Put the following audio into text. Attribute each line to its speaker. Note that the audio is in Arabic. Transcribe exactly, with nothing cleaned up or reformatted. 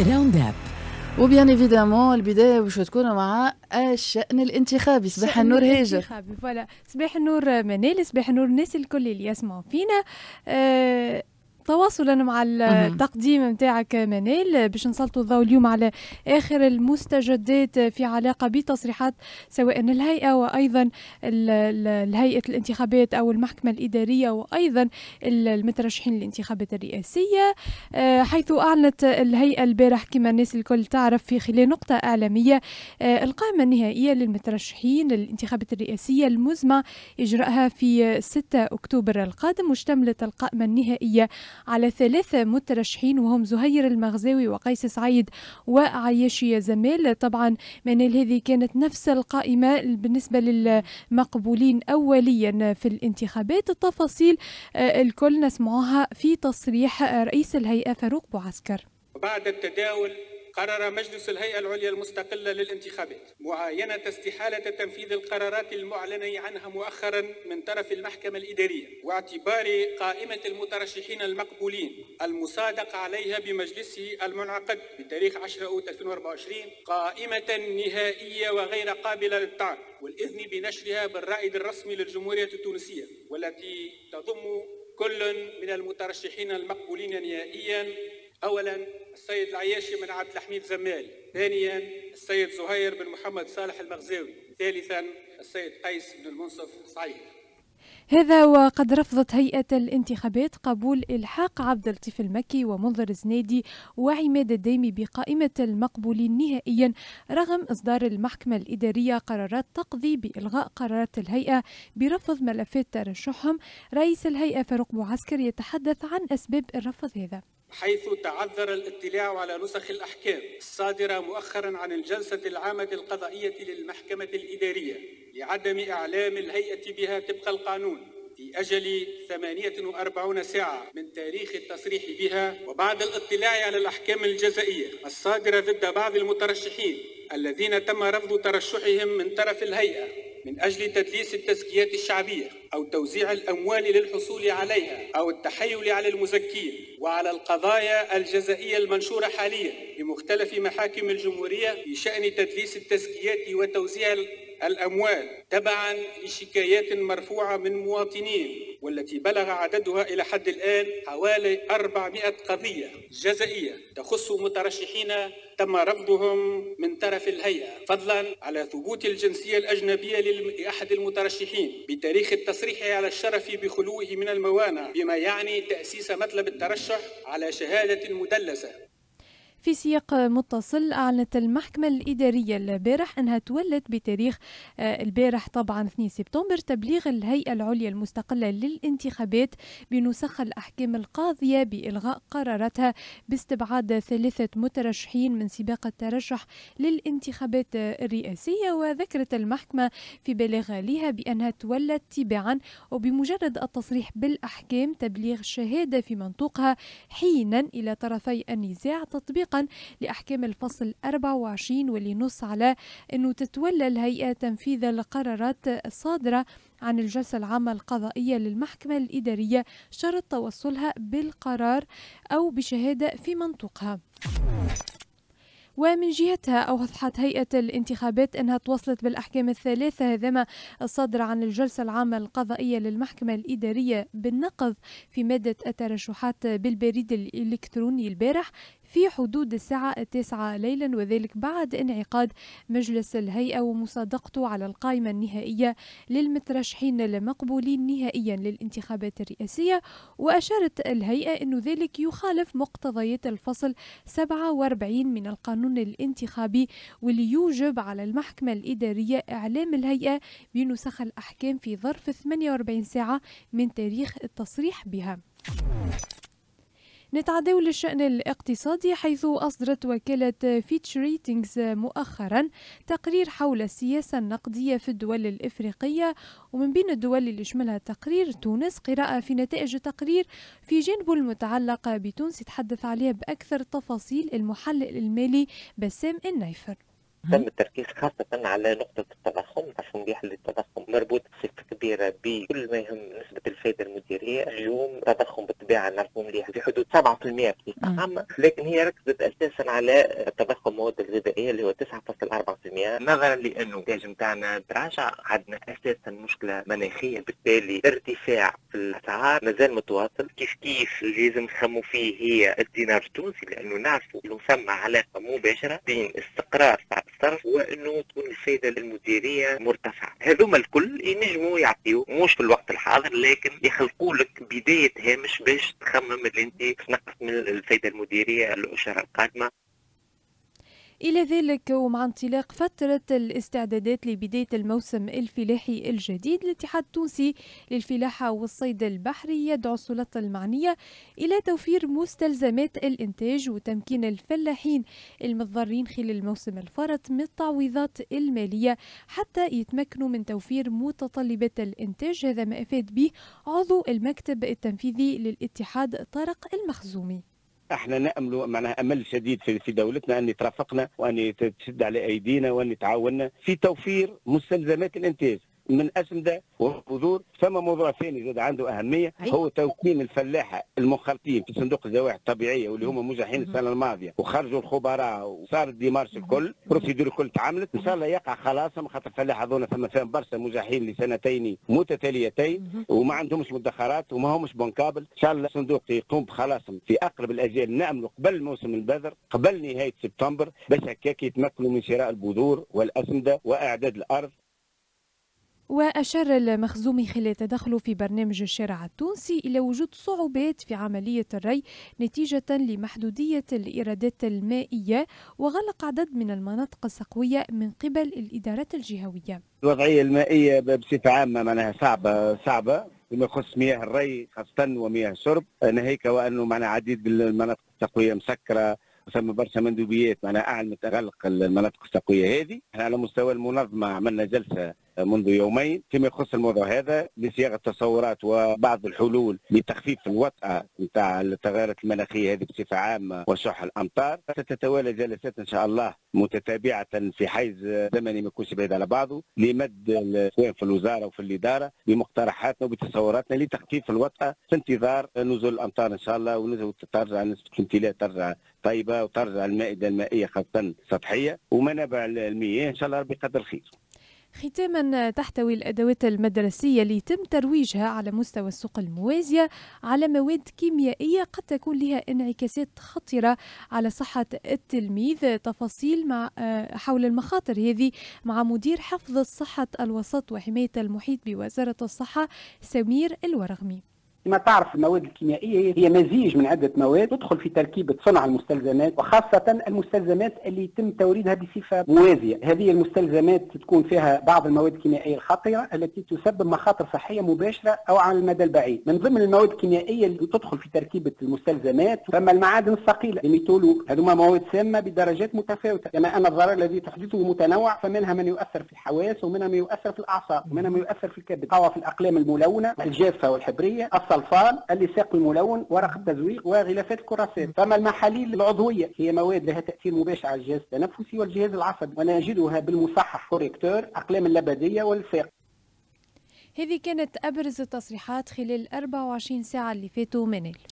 Speaker 1: راوند اب. وبيان ايفيدامون البدايه باش تكون مع الشأن الانتخابي. صباح النور هاجر.
Speaker 2: فوالا صباح النور منال، صباح النور الناس الكل اللي يسمعوا فينا. أه تواصلا مع التقديم نتاعك منال باش نسلطوا الضوء اليوم على اخر المستجدات في علاقه بتصريحات سواء الهيئه وايضا الهيئه الانتخابات او المحكمه الاداريه وايضا المترشحين للانتخابات الرئاسيه، حيث اعلنت الهيئه البارح كما الناس الكل تعرف في خلال نقطه اعلاميه القائمه النهائيه للمترشحين للانتخابات الرئاسيه المزمع اجراءها في ستة اكتوبر القادم، واشتملت القائمه النهائيه على ثلاثة مترشحين وهم زهير المغزاوي وقيس سعيد وعياشي زمال. طبعا منال هذه كانت نفس القائمة بالنسبة للمقبولين أوليا في الانتخابات. التفاصيل الكل نسمعوها في تصريح رئيس الهيئة فاروق بوعسكر.
Speaker 3: بعد التداول قرر مجلس الهيئة العليا المستقلة للانتخابات معاينة استحالة تنفيذ القرارات المعلن عنها مؤخرا من طرف المحكمة الإدارية، واعتبار قائمة المترشحين المقبولين المصادق عليها بمجلسه المنعقد بتاريخ عشرة أوت ألفين وأربعة وعشرين قائمة نهائية وغير قابلة للطعن، والإذن بنشرها بالرائد الرسمي للجمهورية التونسية، والتي تضم كل من المترشحين المقبولين نهائيا: أولا السيد العياشي بن عبد الحميد زمال، ثانيا السيد زهير بن محمد صالح المغزاوي، ثالثا السيد قيس بن المنصف سعيد.
Speaker 2: هذا وقد رفضت هيئة الانتخابات قبول إلحاق عبد اللطيف المكي ومنذر الزنادي وعماد الديمي بقائمة المقبولين نهائيا رغم إصدار المحكمة الإدارية قرارات تقضي بإلغاء قرارات الهيئة برفض ملفات ترشحهم. رئيس الهيئة فاروق بوعسكر يتحدث عن أسباب الرفض هذا،
Speaker 3: حيث تعذر الاطلاع على نسخ الأحكام الصادرة مؤخرا عن الجلسة العامة القضائية للمحكمة الإدارية لعدم إعلام الهيئة بها طبق القانون في أجل ثمانية وأربعين ساعة من تاريخ التصريح بها، وبعد الاطلاع على الأحكام الجزائية الصادرة ضد بعض المترشحين الذين تم رفض ترشحهم من طرف الهيئة من أجل تدليس التزكيات الشعبية أو توزيع الأموال للحصول عليها أو التحايل على المزكين، وعلى القضايا الجزائية المنشورة حاليا بمختلف محاكم الجمهورية بشأن تدليس التزكيات وتوزيع الأموال تبعا لشكايات مرفوعة من مواطنين، والتي بلغ عددها إلى حد الآن حوالي أربعمائة قضية جزائية تخص مترشحين تم رفضهم من طرف الهيئة، فضلا على ثبوت الجنسية الأجنبية لأحد المترشحين بتاريخ التصريح على الشرف بخلوه من الموانع، بما يعني تأسيس مطلب الترشح على شهادة مدلسة.
Speaker 2: في سياق متصل أعلنت المحكمة الإدارية البارح أنها تولت بتاريخ البارح طبعا اثنين سبتمبر تبليغ الهيئة العليا المستقلة للانتخابات بنسخ الأحكام القاضية بإلغاء قراراتها باستبعاد ثلاثة مترشحين من سباق الترشح للانتخابات الرئاسية. وذكرت المحكمة في بلاغ لها بأنها تولت تباعا وبمجرد التصريح بالأحكام تبليغ شهادة في منطوقها حينا إلى طرفي النزاع تطبيقا لأحكام الفصل أربعة وعشرين، واللي نص على أنه تتولى الهيئة تنفيذ القرارات الصادرة عن الجلسة العامة القضائية للمحكمة الإدارية شرط توصلها بالقرار أو بشهادة في منطقها. ومن جهتها أوضحت هيئة الانتخابات أنها توصلت بالأحكام الثلاثة هذما الصادرة عن الجلسة العامة القضائية للمحكمة الإدارية بالنقض في مادة الترشحات بالبريد الإلكتروني البارح في حدود الساعة التاسعة ليلا، وذلك بعد انعقاد مجلس الهيئة ومصادقته على القائمة النهائية للمترشحين المقبولين نهائيا للانتخابات الرئاسية. وأشارت الهيئة أن ذلك يخالف مقتضيات الفصل سبعة وأربعين من القانون الانتخابي، واللي يوجب على المحكمة الإدارية إعلام الهيئة بنسخ الأحكام في ظرف ثمانية وأربعين ساعة من تاريخ التصريح بها. نتعداو للشأن الاقتصادي، حيث أصدرت وكالة فيتش ريتينغز مؤخرا تقرير حول السياسة النقدية في الدول الإفريقية، ومن بين الدول اللي شملها تقرير تونس. قراءة في نتائج التقرير في جانبه المتعلق بتونس يتحدث عليها بأكثر تفاصيل المحلل المالي بسام النيفر.
Speaker 4: تم التركيز خاصة على نقطة التضخم. تعرفوا مليح اللي التضخم مربوط بصفة كبيرة بكل ما يهم نسبة الفائدة المديرية. اليوم التضخم بالطبيعة نعرفوا مليح في حدود سبعة بالمئة بصفة عامة، لكن هي ركزت أساسا على تضخم المواد الغذائية اللي هو تسعة فاصلة أربعة بالمئة، نظرا لأنه الإنتاج نتاعنا تراجع. عندنا أساسا مشكلة مناخية، بالتالي ارتفاع في الأسعار مازال متواصل. كيف كيف اللي لازم نخموا فيه هي الدينار التونسي، لأنه نعرفوا أنه ثم علاقة مباشرة بين استقرار سعر الصرف وأنه تكون الفائدة المديرية مرتفعة. هذوما الكل ينجموا يعطيو مش في الوقت الحاضر، لكن يخلقوا لك بداية هامش باش تخمم اللي انت تنقص من الفائدة المديرية الأشهر القادمة.
Speaker 2: إلى ذلك ومع انطلاق فترة الاستعدادات لبداية الموسم الفلاحي الجديد، الاتحاد التونسي للفلاحة والصيد البحري يدعو السلطة المعنية إلى توفير مستلزمات الإنتاج وتمكين الفلاحين المتضررين خلال الموسم الفارط من التعويضات المالية حتى يتمكنوا من توفير متطلبات الإنتاج. هذا ما أفاد به عضو المكتب التنفيذي للاتحاد طارق المخزومي.
Speaker 5: احنا نامل معناها امل شديد في في دولتنا ان ترافقنا وان تشد على ايدينا وان تعاوننا في توفير مستلزمات الانتاج من اسمده وبذور. ثم موضوع ثاني زاد عنده اهميه، هو توكيل الفلاحه المخالطين في صندوق الزواحف الطبيعيه واللي هما مجحين السنه الماضيه وخرجوا الخبراء وصار الديمارش الكل، البروسيدور الكل تعاملت. ان شاء الله يقع خلاصهم، خاطر الفلاحه هذونا ثم فيهم برشا مجحين لسنتين متتاليتين وما عندهمش مدخرات وما همش بنكابل. ان شاء الله الصندوق يقوم بخلاصهم في اقرب الاجال، نامل قبل موسم البذر، قبل نهايه سبتمبر، باش هكاك يتمكنوا من شراء البذور والاسمده واعداد الارض.
Speaker 2: وأشار المخزومي خلال تدخله في برنامج الشارع التونسي إلى وجود صعوبات في عملية الري نتيجة لمحدودية الإيرادات المائية، وغلق عدد من المناطق السقوية من قبل الإدارات الجهوية.
Speaker 5: الوضعية المائية بصفة عامة معناها صعبة صعبة فيما يخص مياه الري خاصة ومياه الشرب، ناهيك وأنه معناها عديد المناطق السقوية مسكرة ثم برشا مندوبيات معناها أعلنت غلق المناطق السقوية هذه. احنا على مستوى المنظمة عملنا جلسة منذ يومين فيما يخص الموضوع هذا لصياغه تصورات وبعض الحلول لتخفيف الوطأة نتاع التغيرات المناخيه هذه بصفه عامه وشح الامطار. ستتوالى جلسات ان شاء الله متتابعه في حيز زمني ما يكونش بعيد على بعضه لمد سواء في الوزاره وفي الاداره بمقترحاتنا وبتصوراتنا لتخفيف الوطأة في انتظار نزول الامطار ان شاء الله، ونزول ترجع نسبه الامتلاء ترجع طيبه وترجع المائده المائيه خاصه سطحيه ومنابع المياه ان شاء الله ربي يقدر خير.
Speaker 2: ختاما، تحتوي الأدوات المدرسية اللي يتم ترويجها على مستوى السوق الموازية على مواد كيميائية قد تكون لها انعكاسات خطيرة على صحة التلميذ. تفاصيل مع حول المخاطر هذه مع مدير حفظ صحة الوسط وحماية المحيط بوزارة الصحة سمير الورغمي.
Speaker 6: كما تعرف المواد الكيميائية هي مزيج من عدة مواد تدخل في تركيبة صنع المستلزمات، وخاصة المستلزمات اللي يتم توريدها بصفة موازية. هذه المستلزمات تكون فيها بعض المواد الكيميائية الخطرة التي تسبب مخاطر صحية مباشرة أو على المدى البعيد. من ضمن المواد الكيميائية اللي تدخل في تركيبة المستلزمات ثم المعادن الثقيلة الميتولو، هذوما مواد سامة بدرجات متفاوتة، كما أن الضرر الذي تحدثه متنوع، فمنها من يؤثر في الحواس ومنها من يؤثر في الأعصاب ومنها من يؤثر في الكبد. قوى في الأقلام الملونة الجافة والحبرية، الصلفان، اللصاق الملون، ورق التزويق، وغلافات الكراسات. فما المحاليل العضوية هي مواد لها تأثير مباشر على الجهاز التنفسي والجهاز العصبي، ونجدها بالمصحح كوريكتور، أقلام اللبدية واللصاق.
Speaker 2: هذه كانت أبرز التصريحات خلال أربع وعشرين ساعة اللي فاتوا منال.